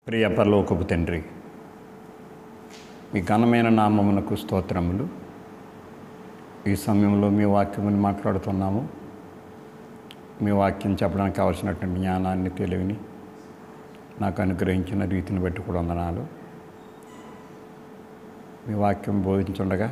ప్రియ పరలోకపు తండ్రి, మీ ఘనమైన నామమునకు స్తోత్రములు. ఈ సమయంలో మీ వాక్యముని మాట్లాడుతున్నాము. మీ వాక్యం చెప్పడానికి కావలసినటువంటి జ్ఞానాన్ని, తెలివిని నాకు అనుగ్రహించిన రీతిని బట్టి కూడా వందనాలు. మీ వాక్యం బోధించుండగా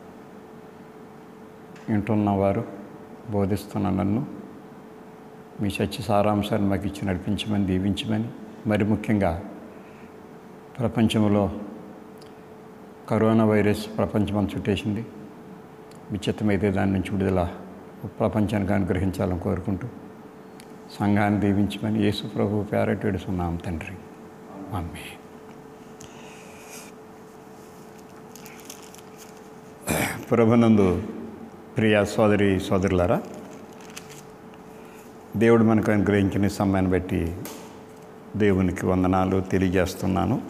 వింటున్నవారు, బోధిస్తున్న నన్ను మీ సత్య సారాంశాన్ని మాకు ఇచ్చి నడిపించమని, దీవించమని, మరి ముఖ్యంగా ప్రపంచంలో కరోనా వైరస్ ప్రపంచమంతా చుట్టేసింది. విచిత్రమైతే దాని నుంచి విడుదల ప్రపంచానికి అనుగ్రహించాలని కోరుకుంటూ సంఘాన్ని దీవించమని యేసు ప్రభు పేరట వేడుచున్నాం తండ్రి, ఆమేన్. ప్రభునందు ప్రియ సోదరి సోదరులారా, దేవుడు మనకు అనుగ్రహించిన సమయాన్ని బట్టి దేవునికి వందనాలు తెలియజేస్తున్నాను.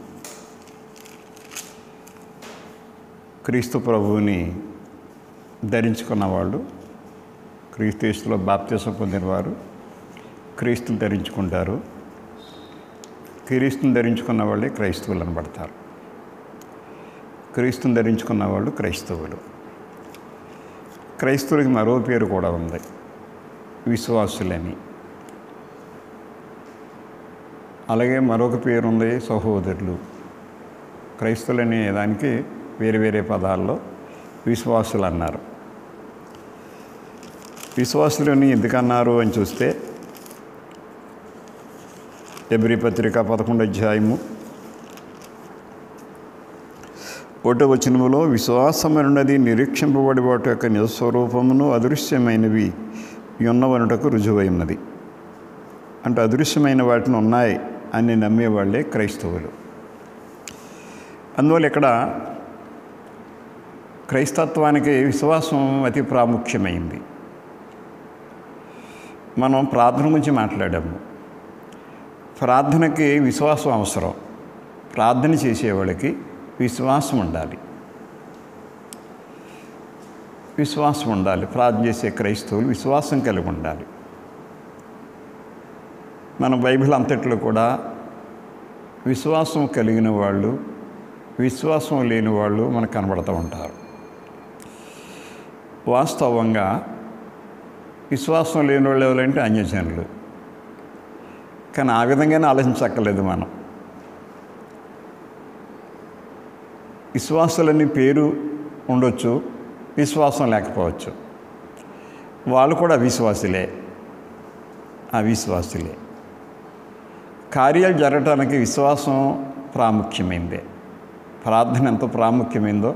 క్రీస్తు ప్రభువుని ధరించుకున్న వాళ్ళు, క్రీస్తు యేసులో బాప్తిసం పొందినవారు క్రీస్తుని ధరించుకుంటారు. క్రీస్తుని ధరించుకున్న వాళ్ళే క్రైస్తవులు అనబడతారు. క్రీస్తుని ధరించుకున్న వాళ్ళు క్రైస్తవులు. క్రైస్తవులకి మరో పేరు కూడా ఉంది, విశ్వాసులని. అలాగే మరొక పేరు ఉంది, సహోదరులు. క్రైస్తవులనే దానికి వేరే వేరే పదాల్లో విశ్వాసులు అన్నారు. విశ్వాసులని ఎందుకన్నారు అని చూస్తే, ఎబ్రీ పత్రిక 11వ అధ్యాయము 1వ వచనములో, విశ్వాసమనున్నది నిరీక్షింపబడి వాటి యొక్క నిజస్వరూపమును అదృశ్యమైనవి ఉన్నవనుటకు రుజువైనది. అంటే అదృశ్యమైన వాటిని ఉన్నాయి అని నమ్మేవాళ్ళే క్రైస్తవులు. అందువల్ల ఇక్కడ క్రైస్తత్వానికి విశ్వాసం అతి ప్రాముఖ్యమైంది. మనం ప్రార్థన గురించి మాట్లాడాము. ప్రార్థనకి విశ్వాసం అవసరం. ప్రార్థన చేసేవాళ్ళకి విశ్వాసం ఉండాలి. విశ్వాసం ఉండాలి. ప్రార్థన చేసే క్రైస్తవులు విశ్వాసం కలిగి ఉండాలి. మన బైబిల్ అంతట్లో కూడా విశ్వాసం కలిగిన వాళ్ళు, విశ్వాసం లేని వాళ్ళు మనకు కనబడుతూ ఉంటారు. వాస్తవంగా విశ్వాసం లేని వాళ్ళు ఎవరంటే అన్యజనులు. కానీ ఆ విధంగానే ఆలోచించక్కర్లేదు మనం. విశ్వాసులని పేరు ఉండొచ్చు, విశ్వాసం లేకపోవచ్చు. వాళ్ళు కూడా అవిశ్వాసులే. అవిశ్వాసులే. కార్యాలు జరగటానికి విశ్వాసం ప్రాముఖ్యమైందే. ప్రార్థన ఎంత ప్రాముఖ్యమైందో,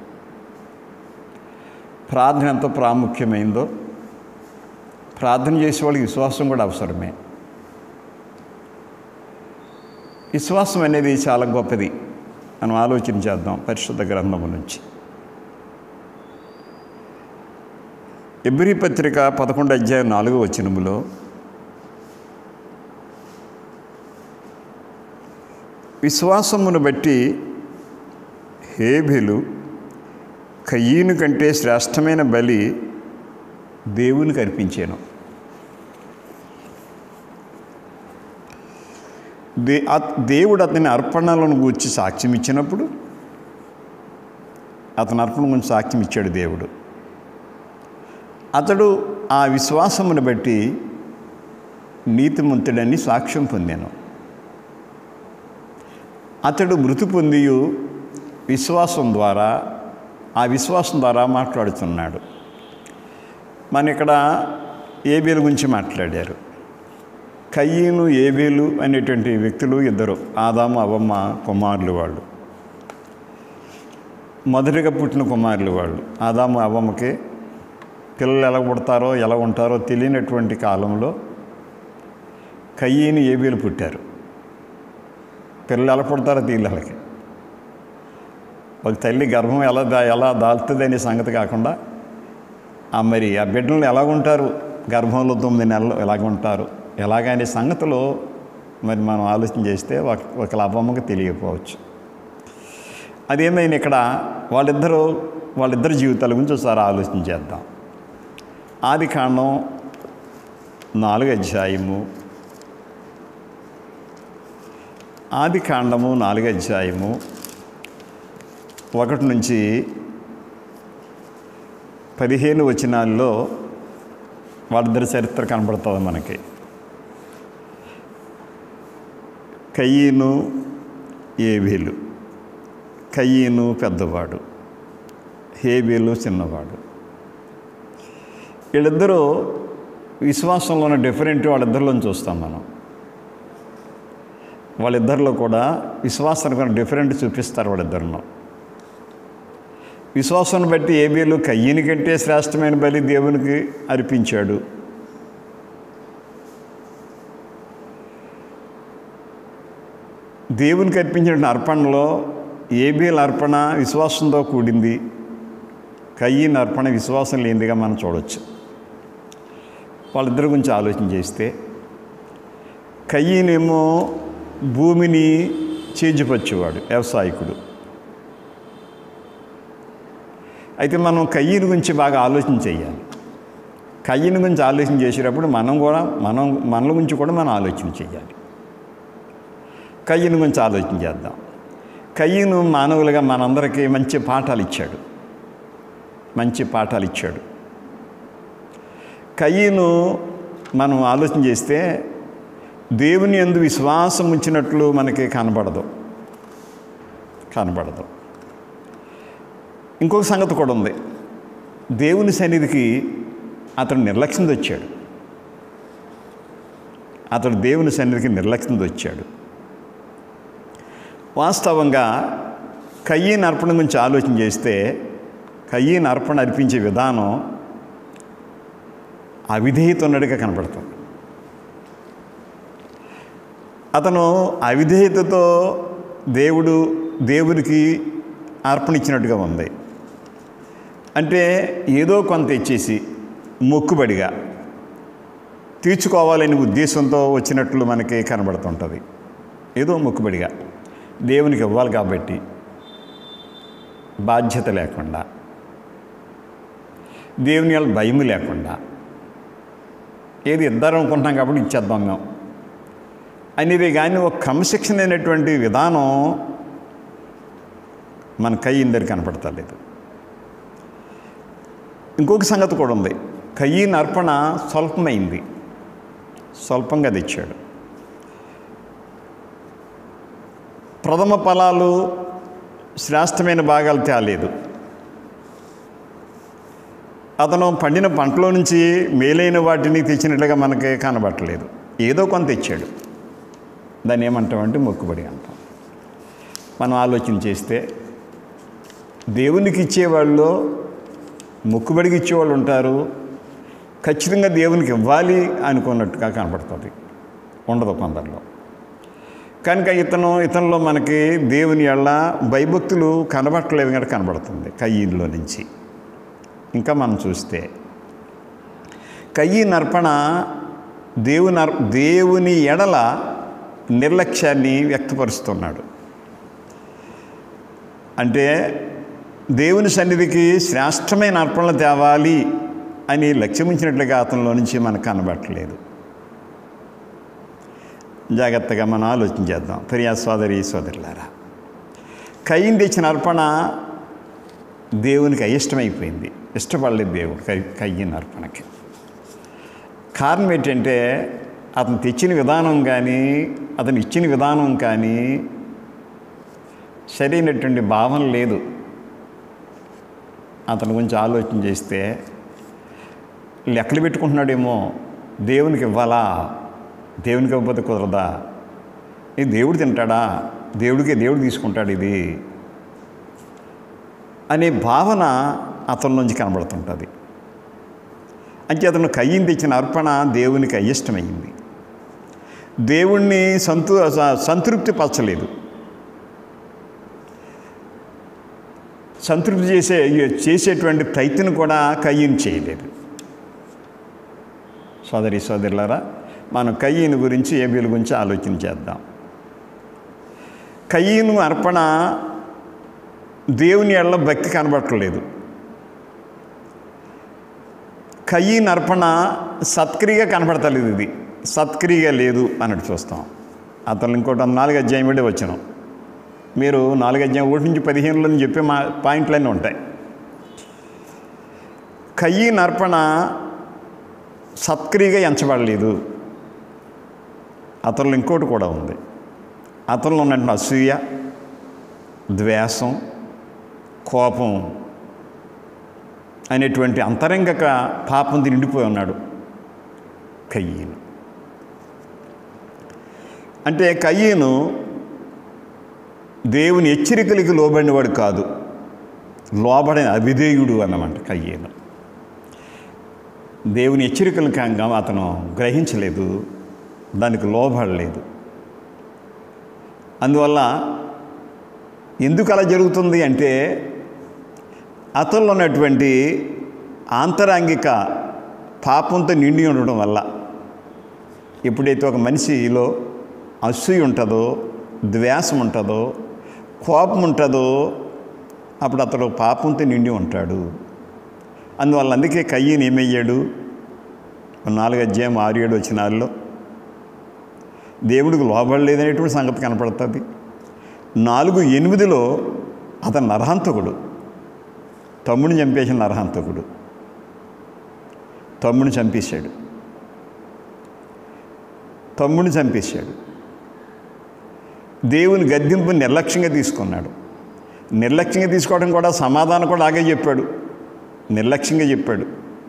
ప్రార్థన చేసేవాళ్ళకి విశ్వాసం కూడా అవసరమే. విశ్వాసం అనేది చాలా గొప్పది. మనం ఆలోచన చేద్దాం పరిశుద్ధ గ్రంథము నుంచి. ఎబ్రీ పత్రిక 11వ అధ్యాయం 4వ వచనములో, విశ్వాసమును బట్టి హేబెలు కయీను కంటే శ్రేష్టమైన బలి దేవునికి అర్పించాను. దేవుడు అతని అర్పణలను గూర్చి సాక్ష్యం ఇచ్చినప్పుడు, అతని అర్పణ గురించి సాక్ష్యం ఇచ్చాడు దేవుడు. అతడు ఆ విశ్వాసమును బట్టి నీతిమంతుడని సాక్ష్యం పొందాను. అతడు మృతి పొంది ఆ విశ్వాసం ద్వారా మాట్లాడుతున్నాడు. మన ఇక్కడ ఏబేలు గురించి మాట్లాడారు. కయీను, ఏబేలు అనేటువంటి వ్యక్తులు ఇద్దరు, ఆదాము అవ్వమ్మ కుమారులు. వాళ్ళు మొదటిగా పుట్టిన కుమారులు. వాళ్ళు ఆదాము అవ్వమ్మకి పిల్లలు ఎలా పుడతారో ఎలా ఉంటారో తెలియనటువంటి కాలంలో కయీను, ఏబేలు పుట్టారు. పిల్లలు ఎలా పుడతారో తెలియదు వాళ్ళకి. ఒక తల్లి గర్భం ఎలా దాల్తుంది అనే సంగతి కాకుండా మరి ఆ బిడ్డలు ఎలాగుంటారు, గర్భంలో 9 నెలలు ఎలాగుంటారు, ఎలాగనే సంగతిలో మరి మనం ఆలోచన చేస్తే ఒక అవ్వమ్మకి తెలియకపోవచ్చు. అదేమైనా ఇక్కడ వాళ్ళిద్దరు జీవితాల గురించి ఒకసారి ఆలోచన చేద్దాం. ఆదికాండం 4వ అధ్యాయము ఆది కాండము 4వ అధ్యాయము 1 నుంచి 15 వచనాల్లో వాళ్ళిద్దరి చరిత్ర కనబడుతుంది మనకి. కయీను, ఏబేలు. కయీను పెద్దవాడు, హేబేలు చిన్నవాడు. వీళ్ళిద్దరూ విశ్వాసంలో ఉన్న డిఫరెంట్ వాళ్ళిద్దరిలో చూస్తాం మనం. వాళ్ళిద్దరిలో కూడా విశ్వాసానికి ఉన్న డిఫరెంట్ చూపిస్తారు వాళ్ళిద్దరిలో. విశ్వాసాన్ని బట్టి ఏబేలు కయ్యని కంటే శ్రేష్టమైన బలి దేవునికి అర్పించాడు. దేవునికి అర్పించిన అర్పణలో ఏబేలు అర్పణ విశ్వాసంతో కూడింది, కయ్యని అర్పణ విశ్వాసం లేనిదిగా మనం చూడవచ్చు. వాళ్ళిద్దరి గురించి ఆలోచన చేస్తే, కయ్యనేమో భూమిని చేజిపచ్చేవాడు, వ్యవసాయకుడు. అయితే మనం కయ్యని గురించి బాగా ఆలోచన చేయాలి. కయ్యని గురించి ఆలోచన చేసేటప్పుడు మనల గురించి కూడా మనం ఆలోచన చేయాలి. కయ్యని గురించి ఆలోచన చేద్దాం. కయ్యను మానవులుగా మనందరికీ మంచి పాఠాలు ఇచ్చాడు. కయ్యను మనం ఆలోచన చేస్తే దేవుని యందు విశ్వాసం ఉంచినట్లు మనకి కనబడదు. ఇంకొక సంగతి కూడా ఉంది. దేవుని సన్నిధికి అతడు నిర్లక్ష్యంతో వచ్చాడు. వాస్తవంగా కయ్యని అర్పణ గురించి ఆలోచన చేస్తే, కయ్యని అర్పణ అర్పించే విధానం అవిధేయత ఉన్నట్టుగా కనపడుతుంది. అతను అవిధేయతతో దేవుడికి అర్పణ ఇచ్చినట్టుగా ఉంది. అంటే ఏదో కొంత ఇచ్చేసి మొక్కుబడిగా తీర్చుకోవాలనే ఉద్దేశంతో వచ్చినట్లు మనకి కనబడుతుంటుంది. ఏదో మొక్కుబడిగా దేవునికి ఇవ్వాలి కాబట్టి బాధ్యత లేకుండా, దేవుని వల్ల భయం లేకుండా, ఏది ఇద్దరం అనుకుంటున్నాం కాబట్టి ఇచ్చేద్దాం మేము అనేది కానీ ఒక క్రమశిక్షణ అయినటువంటి విధానం మన కయ్యని దగ్గర కనపడతలేదు. ఇంకొక సంగతి కూడా ఉంది. కయ్యని అర్పణ స్వల్పంగా తెచ్చాడు. ప్రథమ ఫలాలు శ్రేష్టమైన భాగాలు తేలేదు. అతను పండిన పంటలో నుంచి మేలైన వాటిని తెచ్చినట్లుగా మనకి కనబట్టలేదు. ఏదో కొంత తెచ్చాడు. దాన్ని ఏమంటామంటే మొక్కుబడి అంటాం. మనం ఆలోచన చేస్తే దేవునికి ఇచ్చేవాళ్ళు, మొక్కుబడికి ఇచ్చేవాళ్ళు ఉంటారు. ఖచ్చితంగా దేవునికి ఇవ్వాలి అనుకున్నట్టుగా కనపడుతుంది, ఉండదు కొందరిలో. కనుక ఇతనిలో మనకి దేవుని యెడల భయభక్తులు కనబట్టలేవి కనుక కనబడుతుంది కయ్యనిలో నుంచి. ఇంకా మనం చూస్తే కయ్యని అర్పణ దేవుని యెడల నిర్లక్ష్యాన్ని వ్యక్తపరుస్తున్నాడు. అంటే దేవుని సన్నిధికి శ్రేష్టమైన అర్పణలు తేవాలి అని లక్ష్యమించినట్లుగా అతనిలో నుంచి మనకు కనబట్టలేదు. జాగ్రత్తగా మనం ఆలోచన చేద్దాం. ప్రియ సోదరి సోదరులారా, కయ్యని తెచ్చిన అర్పణ దేవునికి అయిష్టమైపోయింది. ఇష్టపడలేదు దేవుడు కయ్యని అర్పణకి. కారణం ఏంటంటే అతను తెచ్చిన విధానం కానీ, అతను ఇచ్చిన విధానం కానీ సరైనటువంటి భావన లేదు. అతని గురించి ఆలోచన చేస్తే లెక్కలు పెట్టుకుంటున్నాడేమో, దేవునికి ఇవ్వాలా, దేవునికి ఇవ్వకపోతే కుదరదా, ఇది దేవుడు తింటాడా, దేవుడు తీసుకుంటాడు ఇది అనే భావన అతని నుంచి కనబడుతుంటుంది. అంటే అతను కయ్యని తెచ్చిన అర్పణ దేవునికి అయిష్టమైంది. దేవుణ్ణి సంతృప్తి పరచలేదు. సంతృప్తి చేసేటువంటి ప్రయత్నం కూడా కయ్యని చేయలేదు. సోదరి సోదరులారా, మనం కయ్యని గురించి, ఏబేలు గురించి ఆలోచన చేద్దాం. కయ్యను అర్పణ దేవుని యెడల భక్తి కనబడట్లేదు. కయ్యని అర్పణ సత్క్రియగా కనబడతలేదు. ఇది సత్క్రియగా లేదు అన్నట్టు చూస్తాం. అతను ఇంకోటి 4 అధ్యాయం కూడా వచ్చినాం. మీరు 4 అధ్యాయం 1 నుంచి 15 చెప్పే పాయింట్లన్నీ ఉంటాయి. కయీను అర్పణ సత్క్రియగా ఎంచబడలేదు. అతనిలో ఇంకోటి కూడా ఉంది. అతనిలో ఉన్నటువంటి అసూయ, ద్వేషం, కోపం అనేటువంటి అంతరంగక పాపంతో నిండిపోయి ఉన్నాడు కయీను. అంటే కయీను దేవుని హెచ్చరికలకి లోబడినవాడు కాదు, లోబడిన అవిధేయుడు అన్నమాట కయీను. దేవుని హెచ్చరికలను అతను గ్రహించలేదు, దానికి లోబడలేదు. అందువల్ల ఎందుకు అలా జరుగుతుంది అంటే అతనిలో ఉన్నటువంటి ఆంతరంగిక పాపంతో నిండి ఉండడం వల్ల. ఎప్పుడైతే ఒక మనిషిలో అసూయ ఉంటుందో, ద్వేషం ఉంటుందో, కోపం ఉంటుందో, అప్పుడు అతడు పాపంతో నిండి ఉంటాడు. అందువల్ల అందుకే కయీను ఏమయ్యాడు? 4 అధ్యాయం 6-7 వచనాల్లో దేవుడికి లోబడలేదనేటువంటి సంగతి కనపడుతుంది. 4:8 అతను నరహంతకుడు, తమ్ముడిని చంపేసిన నరహంతకుడు, తమ్ముడిని చంపేశాడు. దేవుని గద్దింపు నిర్లక్ష్యంగా తీసుకున్నాడు. నిర్లక్ష్యంగా తీసుకోవడం కూడా సమాధానం కూడా ఆగే చెప్పాడు, నిర్లక్ష్యంగా చెప్పాడు.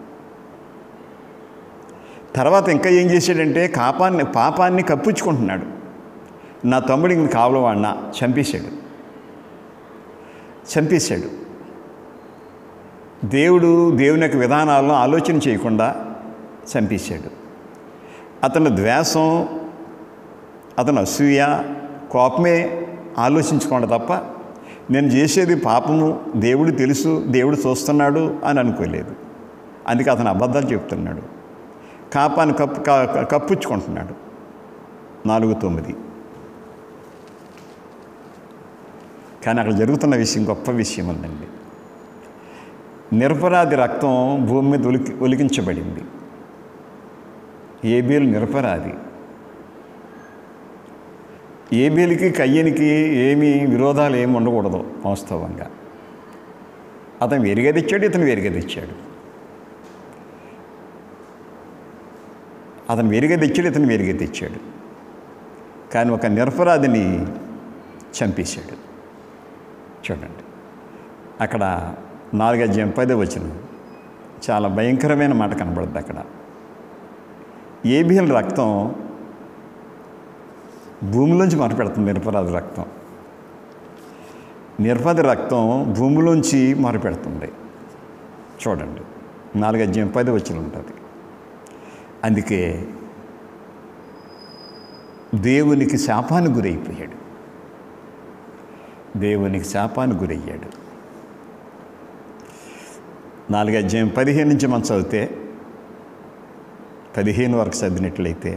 తర్వాత ఇంకా ఏం చేశాడంటే పాపాన్ని కప్పించుకుంటున్నాడు. నా తమ్ముడు ఇంక కావలవాడినా చంపేశాడు. దేవుని యొక్క విధానాలను ఆలోచన చేయకుండా చంపేశాడు. అతని ద్వేషం, అతను అసూయ, కోపమే ఆలోచించుకోండి తప్ప నేను చేసేది పాపము, దేవుడు తెలుసు, దేవుడు చూస్తున్నాడు అని అనుకోలేదు. అందుకే అతను అబద్ధాలు చెప్తున్నాడు, పాపాన్ని కప్పించుకుంటున్నాడు. 4:9. కానీ అక్కడ జరుగుతున్న విషయం గొప్ప విషయం ఉందండి. నిరపరాధి రక్తం భూమి మీద ఒలికించబడింది. ఏబేలు నిరపరాధి. ఏబేలుకి కయ్యనికి ఏమీ విరోధాలు ఏమి ఉండకూడదు. వాస్తవంగా అతను వేరుగా తెచ్చాడు, ఇతను వేరుగా తెచ్చాడు. అతను వేరుగా తెచ్చాడు, ఇతను వేరుగా తెచ్చాడు. కానీ ఒక నిరపరాధిని చంపేశాడు. చూడండి, అక్కడ 4 అధ్యాయం 10 వచనం చాలా భయంకరమైన మాట కనబడుతుంది. అక్కడ ఏబేలు రక్తం భూమిలోంచి మొరపెడుతుంది. నిరపరాధి రక్తం భూమిలోంచి మొరపెడుతుంది. చూడండి, 4 అధ్యాయం 10 వచనం ఉంటుంది. అందుకే దేవునికి శాపానికి గురయ్యాడు. 4 అధ్యాయం 15 నుంచి మనం చదివితే 15 వరకు చదివినట్లయితే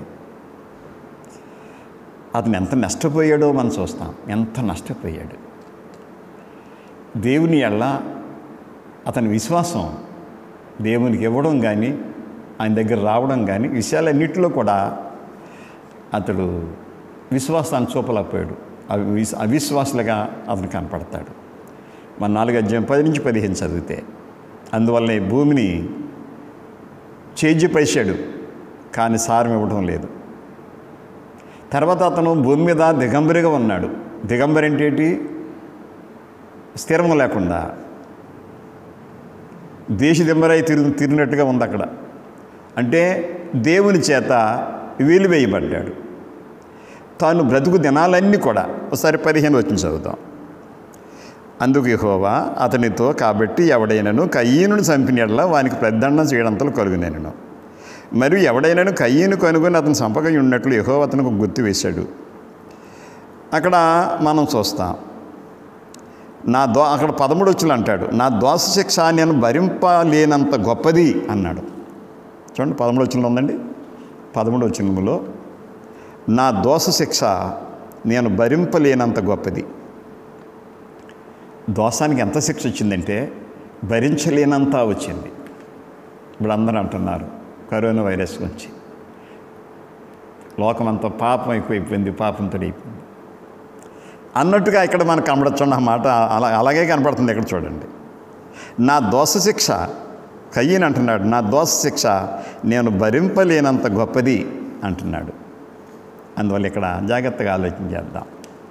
అతను ఎంత నష్టపోయాడో మనం చూస్తాం. ఎంత నష్టపోయాడు. దేవుని ఎడల అతని విశ్వాసం, దేవునికి ఇవ్వడం కానీ, ఆయన దగ్గర రావడం కానీ, విషయాలన్నింటిలో కూడా అతడు విశ్వాసాన్ని చూపలేకపోయాడు. అవిశ్వాసులుగా అతను కనపడతాడు. మన 4 అధ్యాయం 10 నుంచి 15 చదివితే అందువల్లనే భూమిని చేజిపేశాడు, కానీ సారం ఇవ్వడం లేదు. తర్వాత అతను భూమి మీద దిగంబరిగా ఉన్నాడు. దిగంబరి అంటే ఏంటి? స్థిరము లేకుండా దేశదింబరై తిరిగినట్టుగా ఉంది అక్కడ. అంటే దేవుని చేత వెలివేయబడ్డాడు. తాను బ్రతుకు దినాలన్నీ కూడా. ఒకసారి 15 వచనం చదువుతాం. అందుకు యెహోవా అతనితో, కాబట్టి ఎవడైనను కయీనును చంపిన యెడల వానికి ప్రతిదండం చేయడంతలు కలుగునేను. మరియు ఎవడైనాను కయ్యను కనుగొని అతను చంపగా ఉన్నట్లు యెహోవా అతనికి గుర్తు వేశాడు. అక్కడ మనం చూస్తాం, అక్కడ 13 వచనం అంటాడు, నా దోష శిక్ష నేను భరింపలేనంత గొప్పది అన్నాడు. చూడండి, 13 వచనంలో ఉందండి. 13 వచనంలో నా దోష శిక్ష నేను భరింపలేనంత గొప్పది. దోషానికి ఎంత శిక్ష వచ్చిందంటే భరించలేనంత వచ్చింది. ఇప్పుడు అందరూ అంటున్నారు కరోనా వైరస్ గురించి, లోకమంతా పాపం ఎక్కువైపోయింది, పాపంతో అయిపోయింది అన్నట్టుగా ఇక్కడ మనకు కనబడచ్చు మాట. అలాగే కనబడుతుంది ఇక్కడ చూడండి. నా దోష శిక్ష, కయ్యను అంటున్నాడు, నా దోష శిక్ష నేను భరింపలేనంత గొప్పది అంటున్నాడు. అందువల్ల ఇక్కడ జాగ్రత్తగా ఆలోచన చేద్దాం.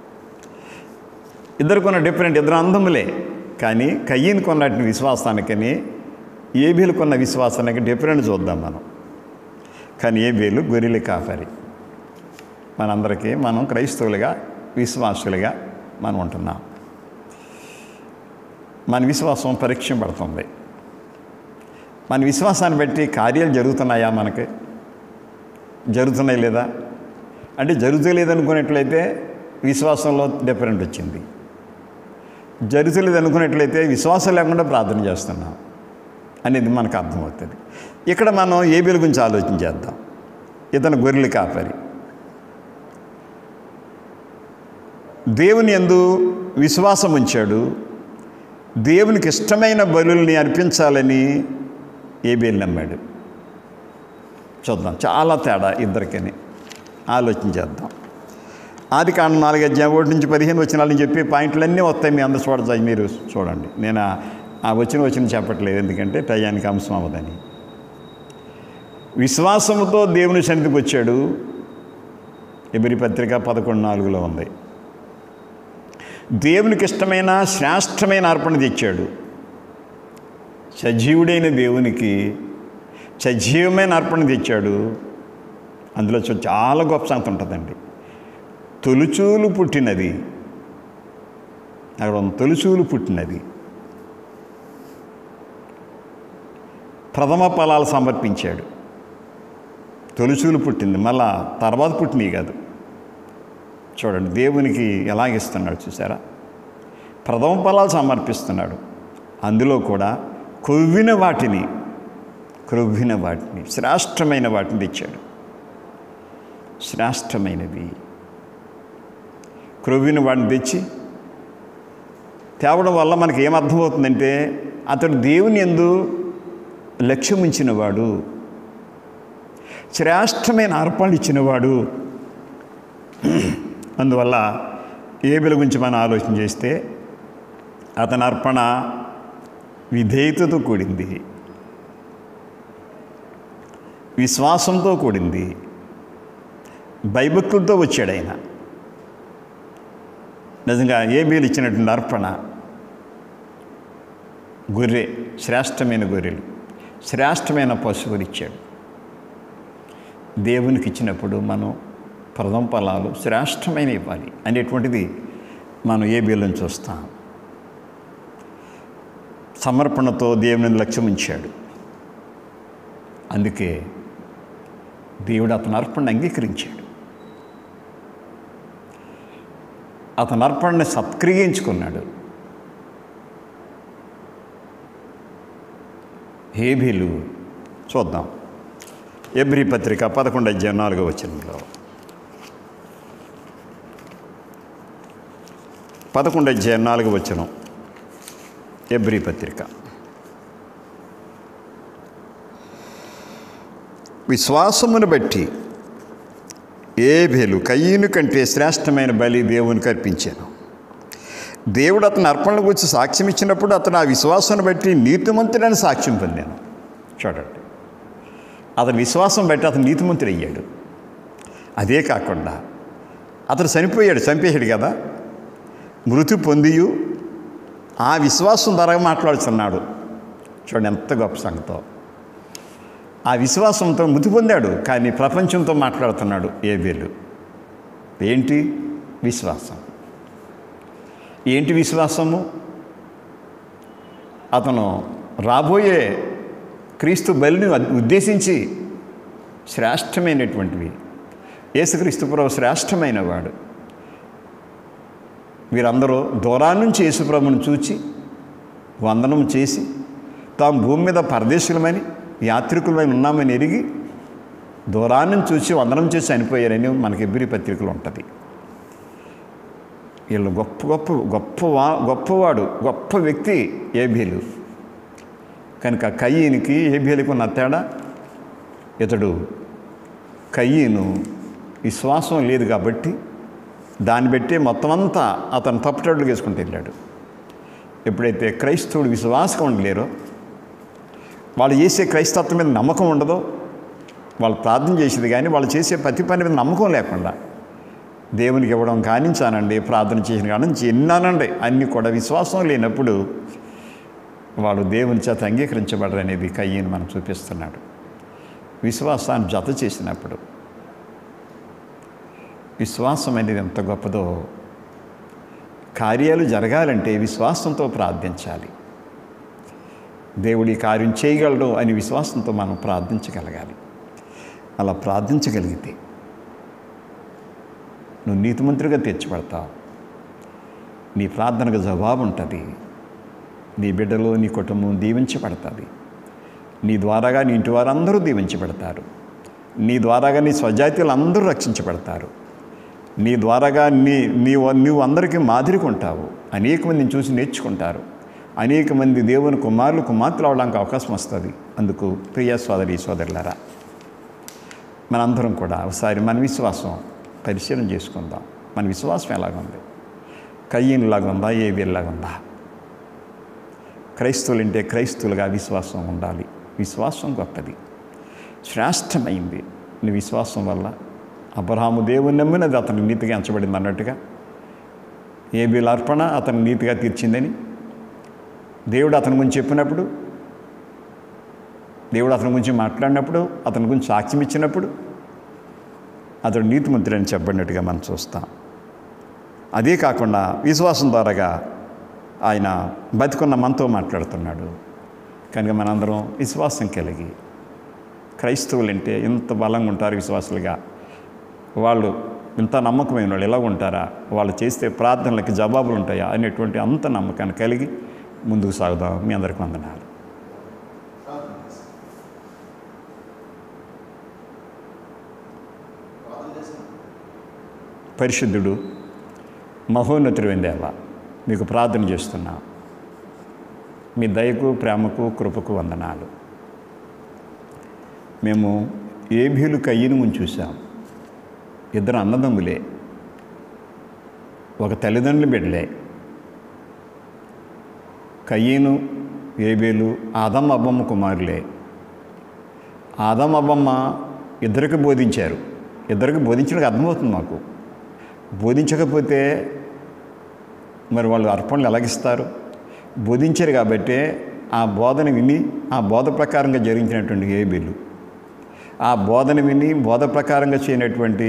ఇద్దరు అందములే, కానీ కయ్యను కొన్నటి విశ్వాసానికని ఏబేలు కొన్న విశ్వాసానికి డిఫరెంట్ చూద్దాం మనం. కానీ ఏబేలు గొర్రెల కాపరి. మనందరికీ మనం క్రైస్తవులుగా, విశ్వాసులుగా మనం ఉంటున్నాం. మన విశ్వాసం పరీక్షింపబడుతుంది. మన విశ్వాసాన్ని బట్టి కార్యాలు జరుగుతున్నాయా? మనకి జరుగుతున్నాయి లేదా అంటే జరుగుతలేదనుకున్నట్లయితే విశ్వాసంలో డిఫరెంట్ వచ్చింది. జరుగుతలేదనుకున్నట్లయితే విశ్వాసం లేకుండా ప్రార్థన చేస్తున్నాం అనేది మనకు అర్థమవుతుంది. ఇక్కడ మనం ఏబేలు గురించి ఆలోచన చేద్దాం. ఇతను గొర్రెల కాపరి, దేవుని యందు విశ్వాసం ఉంచాడు. దేవునికి ఇష్టమైన బలుల్ని అర్పించాలని ఏబేలు నమ్మాడు. చూద్దాం, చాలా తేడా ఇద్దరికని ఆలోచన చేద్దాం. ఆదికాండం 4:1-15 చెప్పి పాయింట్లన్నీ వస్తాయి. మీ అందరూ చూడచ్చు, మీరు చూడండి. నేను ఆ వచ్చిన చెప్పట్లేదు, ఎందుకంటే టయానికి అంశం అవ్వదని. విశ్వాసంతో దేవుని సన్నిధికి వచ్చాడు. ఎబ్రీ పత్రిక 11:4 ఉంది. దేవునికి ఇష్టమైన శ్రేష్టమైన అర్పణ తెచ్చాడు. సజీవుడైన దేవునికి సజీవమైన అర్పణ తెచ్చాడు. అందులో చాలా గొప్ప సంగతి ఉంటుందండి. తొలుచూలు పుట్టినది, అక్కడ తొలుచూలు పుట్టినది, ప్రథమ ఫలాలు సమర్పించాడు. తొలుచూలు పుట్టింది, మళ్ళా తర్వాత పుట్టినవి కాదు. చూడండి దేవునికి ఎలాగిస్తున్నాడు చూసారా? ప్రథమ ఫలాలు సమర్పిస్తున్నాడు. అందులో కూడా క్రొవ్విన వాటిని శ్రేష్టమైన వాటిని తెచ్చాడు. శ్రేష్టమైనవి క్రొవ్విన వాటిని తెచ్చి తేవడం వల్ల మనకి ఏమర్థమవుతుందంటే అతడు దేవుని యందు లక్ష్యం ఉంచినవాడు, శ్రేష్టమైన అర్పణలు ఇచ్చినవాడు. అందువల్ల ఏబేలు గురించి మనం ఆలోచన చేస్తే అతని అర్పణ విధేయతతో కూడింది, విశ్వాసంతో కూడింది, భయభక్తులతో వచ్చాడు ఆయన. నిజంగా ఏబేలు ఇచ్చినటువంటి అర్పణ గొర్రె, శ్రేష్టమైన గొర్రెలు, శ్రేష్టమైన పశువులు ఇచ్చాడు. దేవునికి ఇచ్చినప్పుడు మనం ప్రథమ ఫలాలు శ్రేష్టమైన ఇవ్వాలి అనేటువంటిది మనం ఏబేలుని చూస్తాం. సమర్పణతో దేవుని లక్ష్యం ఉంచాడు. అందుకే దేవుడు అతని అర్పణ అంగీకరించాడు. అతని అర్పణని సత్క్రియించుకున్నాడు. ఏబేలు చూద్దాం. ఎబ్రీ పత్రిక 11:4 11:4 ఎబ్రీ పత్రిక. విశ్వాసమును బట్టి ఏబేలు కయ్యను కంటే శ్రేష్టమైన బలి దేవునికి అర్పించాను. దేవుడు అతని అర్పణల గురించి సాక్ష్యం ఇచ్చినప్పుడు అతను ఆ విశ్వాసాన్ని బట్టి నీతిమంతుడని సాక్ష్యం పొందాను. చూడండి, అతని విశ్వాసం బట్టి అతను నీతిమంతుడు అయ్యాడు. అదే కాకుండా అతను చంపేశాడు కదా, మృతి పొందియు ఆ విశ్వాసం ద్వారా మాట్లాడుతున్నాడు. చూడండి ఎంత గొప్ప సంగతో. ఆ విశ్వాసంతో మృతి పొందాడు, కానీ ప్రపంచంతో మాట్లాడుతున్నాడు ఏబేలు. ఏంటి విశ్వాసం? ఏంటి విశ్వాసము? అతను రాబోయే క్రీస్తు బలిని ఉద్దేశించి శ్రేష్టమైనటువంటివి, యేసుక్రీస్తు ప్రభువు శ్రేష్టమైన వాడు. వీరందరూ దూరాన్ని నుంచి యేసుప్రభుని చూచి వందనం చేసి తాము భూమి మీద పరదేశులమని యాత్రికులమై ఉన్నామని ఎరిగి దూరాన్ని చూసి వందనం చేసి చనిపోయారని మనకి ఎబ్రీ పత్రికలు ఉంటుంది. వీళ్ళు గొప్పవాడు, గొప్ప వ్యక్తి ఏబేలు. కనుక కయ్యనికి ఏబేలుకు ఉన్న తేడా, ఇతడు కయ్యను విశ్వాసం లేదు కాబట్టి దాన్ని బట్టి మొత్తం అంతా అతను తప్పుటడులు వేసుకుంటూ వెళ్ళాడు. ఎప్పుడైతే క్రైస్తవుడు విశ్వాసం ఉండలేరో, వాళ్ళు చేసే క్రైస్తత్వం మీద నమ్మకం ఉండదో, వాళ్ళు ప్రార్థన చేసేది కానీ వాళ్ళు చేసే ప్రతి పని మీద నమ్మకం లేకుండా దేవునికి ఇవ్వడం కానించానండి, ప్రార్థన చేసిన కానించి ఎన్నానండి, అన్నీ కూడా విశ్వాసం లేనప్పుడు వాళ్ళు దేవుని చేత అంగీకరించబడరు అనేది కయ్యను మనం చూపిస్తున్నాడు. విశ్వాసాన్ని జత చేసినప్పుడు, విశ్వాసం అనేది ఎంత గొప్పదో, కార్యాలు జరగాలంటే విశ్వాసంతో ప్రార్థించాలి. దేవుడి కార్యం చేయగలడు అని విశ్వాసంతో మనం ప్రార్థించగలగాలి. అలా ప్రార్థించగలిగితే నువ్వు నీతిమంతుడిగా తీర్చిపడతావు. నీ ప్రార్థనకు జవాబు ఉంటుంది. నీ బిడ్డలు, నీ కుటుంబం దీవించబడుతుంది. నీ ద్వారాగా నీ ఇంటి వారందరూ దీవించబడతారు. నీ ద్వారాగా నీ స్వజాతీయులు అందరూ రక్షించబడతారు. నీ ద్వారాగా నీవు అందరికీ మాదిరిగా ఉంటావు. అనేక మందిని చూసి నేర్చుకుంటారు. అనేక మంది దేవుని కుమారులు, కుమార్తెలు అవడానికి అవకాశం వస్తుంది. అందుకు ప్రియ సోదరి సోదరులారా, మనందరం కూడా ఒకసారి మన విశ్వాసం పరిశీలన చేసుకుందాం. మన విశ్వాసం ఎలాగుంది? కయ్యనులాగా ఉందా? ఏబేలులాగా ఉందా? క్రైస్తవులు అంటే క్రైస్తవులుగా విశ్వాసం ఉండాలి. విశ్వాసం గొప్పది, శ్రేష్టమైంది. నీ విశ్వాసం వల్ల అబ్రహాము దేవుని నమ్మినది అతనికి నీతిగా ఎంచబడింది అన్నట్టుగా, ఏబేలు అర్పణ అతను నీతిగా తీర్చిందని దేవుడు అతని గురించి చెప్పినప్పుడు, దేవుడు అతని గురించి మాట్లాడినప్పుడు, అతని గురించి సాక్ష్యం ఇచ్చినప్పుడు అతడు నీతిమంతుడని చెప్పబడినట్టుగా మనం చూస్తాం. అదే కాకుండా విశ్వాసం ద్వారాగా ఆయన బతికున్న మనతో మాట్లాడుతున్నాడు. కనుక మనందరం విశ్వాసం కలిగి, క్రైస్తవులు అంటే ఇంత బలంగా ఉంటారు విశ్వాసులుగా, వాళ్ళు ఇంత నమ్మకమైన వాళ్ళు ఎలా ఉంటారా, వాళ్ళు చేస్తే ప్రార్థనలకి జవాబులు ఉంటాయా అనేటువంటి అంత నమ్మకాన్ని కలిగి ముందుకు సాగుదాం. మీ అందరికీ వందనాలు. పరిశుద్ధుడు, మహోన్నతుడైన దేవా, మీకు ప్రార్థన చేస్తున్నా. మీ దయకు, ప్రేమకు, కృపకు వందనాలు. మేము ఏబేలు కయ్యను ముందు చూసాం. ఇద్దరు అన్నదమ్ములే, ఒక తల్లిదండ్రుల బిడ్డలే. కయ్యను, ఏబేలు ఆదమ్మ అబ్బమ్మ కుమారులే. ఆదమ్మ అబ్బమ్మ ఇద్దరికి బోధించారు. ఇద్దరికి బోధించడానికి అర్థమవుతుంది మాకు. బోధించకపోతే మరి వాళ్ళు అర్పణలు ఎలాగిస్తారు? బోధించారు కాబట్టి ఆ బోధన విని ఆ బోధ ప్రకారంగా జరిగించినటువంటి ఏబేలు, ఆ బోధన విని బోధ ప్రకారంగా చేయనటువంటి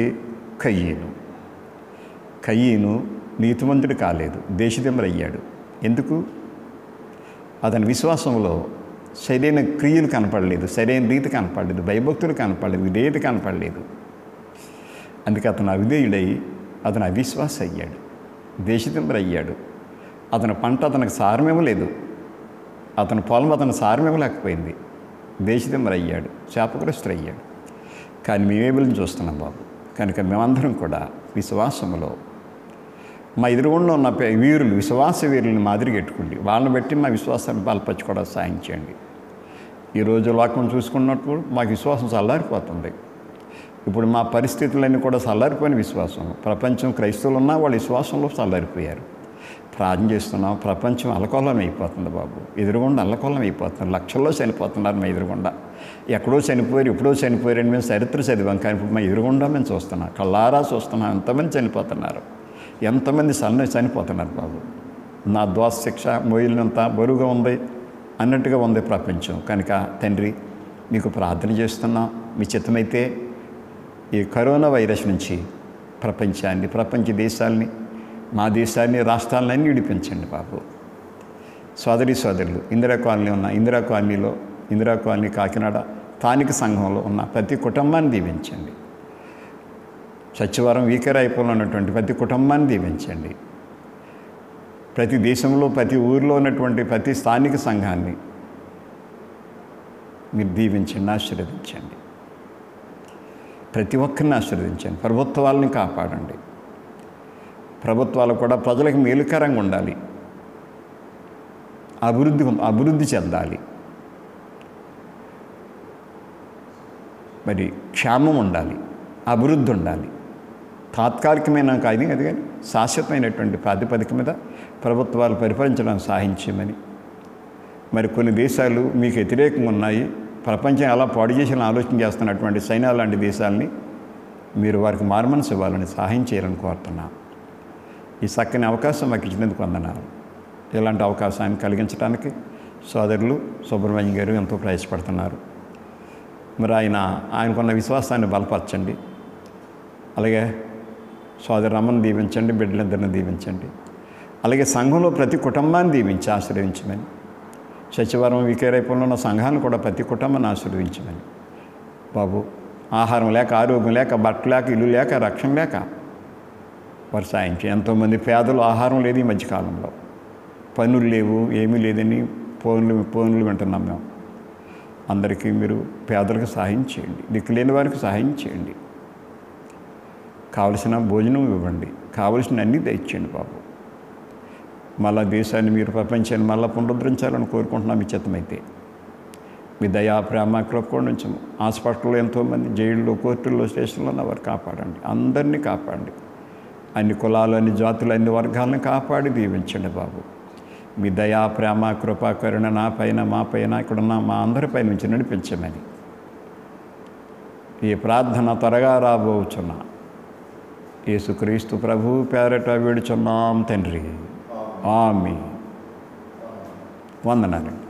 కయ్యను నీతిమంతుడు కాలేదు, దేశదిమ్మరు అయ్యాడు. ఎందుకు? అతని విశ్వాసంలో సరైన క్రియలు కనపడలేదు, సరైన రీతి కనపడలేదు, భయభక్తులు కనపడలేదు, విధేయత కనపడలేదు. అందుకే అతను అవిధేయుడై అతను అవిశ్వాస అయ్యాడు, దేశదిమ్మరు అయ్యాడు. అతని పంట అతనికి సారమేమో లేదు, అతని పొలం అతను సారమేమో లేకపోయింది, దేశదిమ్మరు అయ్యాడు, శాపగ్రస్తుడు అయ్యాడు. కానీ మేమేబుల్ని చూస్తున్నాం బాబు. కనుక మేమందరం కూడా విశ్వాసంలో మా ఎదురుగుండా ఉన్న వీరులు, విశ్వాస వీరులను మాదిరిగా పెట్టుకోండి. వాళ్ళని బట్టి మా విశ్వాసాన్ని బలపరచుకోవడానికి సాయం చేయండి. ఈరోజు లోకం చూసుకున్నప్పుడు మాకు విశ్వాసం చల్లారిపోతుంది. ఇప్పుడు మా పరిస్థితులన్నీ కూడా చల్లారిపోయిన విశ్వాసం. ప్రపంచం క్రైస్తవులు ఉన్నా వాళ్ళ విశ్వాసంలో చల్లారిపోయారు. ప్రార్థన చేస్తున్నాం, ప్రపంచం అల్లకొల్లం అయిపోతుంది బాబు. ఎదురుగుండా అల్లకొల్లం అయిపోతున్నారు, లక్షల్లో చనిపోతున్నారు మా ఎదురుగుండా. ఎక్కడో చనిపోయారు, ఎప్పుడో చనిపోయారని మేము చరిత్ర చదివాం. కానీ ఇప్పుడు మా ఎదురుగుండా మేము చూస్తున్నాం, కళ్ళారా చూస్తున్నాం. ఎంతమంది చనిపోతున్నారు, ఎంతమంది చనిపోతున్నారు బాబు. నా దోష శిక్ష మోయిలినంత బరువుగా ఉంది అన్నట్టుగా ఉంది ప్రపంచం. కనుక తండ్రి మీకు ప్రార్థన చేస్తున్నాం. మీ చిత్తమైతే ఈ కరోనా వైరస్ నుంచి ప్రపంచాన్ని, ప్రపంచ దేశాలని, మా దేశాన్ని, రాష్ట్రాలన్నీ విడిపించండి బాబు. సోదరి సోదరులు, ఇందిరా కాలనీ ఉన్న ఇందిరా కాలనీ కాకినాడ స్థానిక సంఘంలో ఉన్న ప్రతి కుటుంబాన్ని దీవించండి. సచివారం వీకరాయిపోలో ఉన్నటువంటి ప్రతి కుటుంబాన్ని దీవించండి. ప్రతి దేశంలో, ప్రతి ఊరిలో ఉన్నటువంటి ప్రతి స్థానిక సంఘాన్ని మీరు దీవించండి, ఆశీర్వదించండి. ప్రతి ఒక్కరిని ఆశీర్వదించండి. ప్రభుత్వాలని కాపాడండి. ప్రభుత్వాలు కూడా ప్రజలకు మేలుకరంగా ఉండాలి, అభివృద్ధి చెందాలి. మరి క్షేమం ఉండాలి, అభివృద్ధి ఉండాలి. తాత్కాలికమైన కాదు అది కానీ శాశ్వతమైనటువంటి ప్రాతిపదిక మీద ప్రభుత్వాలు పరిపాలించడానికి సహాయించమని. మరి కొన్ని దేశాలు మీకు వ్యతిరేకంగా ఉన్నాయి, ప్రపంచం ఎలా పాడు చేసిన ఆలోచన చేస్తున్నటువంటి చైనా లాంటి దేశాలని మీరు వారికి మారుమనసు ఇవ్వాలని సహాయం చేయాలని కోరుతున్నాను. ఈ చక్కని అవకాశం మాకు ఇచ్చినందుకు వందనాలు. ఇలాంటి అవకాశాన్ని కలిగించడానికి సోదరులు సుబ్రహ్మణ్యం గారు ఎంతో ప్రయాసపడుతున్నారు. మరి ఆయనకున్న విశ్వాసాన్ని బలపరచండి. అలాగే సోదరు రమ్మను దీవించండి, బిడ్డలిద్దరిని దీవించండి. అలాగే సంఘంలో ప్రతి కుటుంబాన్ని దీవించి ఆశీర్వదించమని. సచివారం వికేరైపుల్లో ఉన్న సంఘాలను కూడా ప్రతి కుటుంబాన్ని ఆశీర్వదించమని. బాబు, ఆహారం లేక, ఆరోగ్యం లేక, బట్ట లేక, ఇల్లు లేక, రక్షణ లేక వారు సాయించి ఎంతోమంది పేదలు ఆహారం లేదు ఈ మధ్యకాలంలో, పనులు లేవు, ఏమీ లేదని ఫోన్లు వింటున్నాం మేము. అందరికీ మీరు పేదలకు సహాయం చేయండి, దిక్కులేని వారికి సహాయం చేయండి, కావలసిన భోజనం ఇవ్వండి, కావలసిన అన్నీ దయచేయండి బాబు. మళ్ళా దేశాన్ని మీరు ప్రపంచాన్ని మళ్ళీ పునరుద్ధరించాలని కోరుకుంటున్నాం. మీ చిత్తమైతే మీ దయా ప్రేమ కృప నుంచి హాస్పిటల్లో ఎంతోమంది, జైల్లో, కోర్టుల్లో, స్టేషన్లో ఉన్నవారు కాపాడండి, అందరినీ కాపాడండి. అన్ని కులాలు, అన్ని జాతులు, అన్ని వర్గాలను కాపాడి దీవించండి బాబు. మీ దయా ప్రేమ కృప కరుణ నా పైన, మా పైన, ఇక్కడున్న మా అందరిపై నుంచి నడిపించమని ఈ ప్రార్థన త్వరగా రాబోచున్నా యేసుక్రీస్తు ప్రభు పేరట వేడుచున్నాం తండ్రి. ఆమేన్. వందనాలండి.